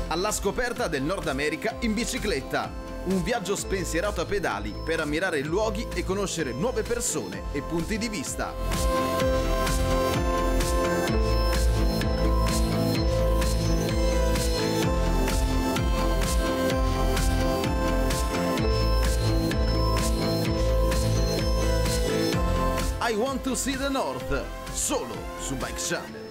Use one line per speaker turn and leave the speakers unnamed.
Alla scoperta del Nord America in bicicletta. Un viaggio spensierato a pedali per ammirare luoghi e conoscere nuove persone e punti di vista. I Want to See the North, solo su Bike Channel.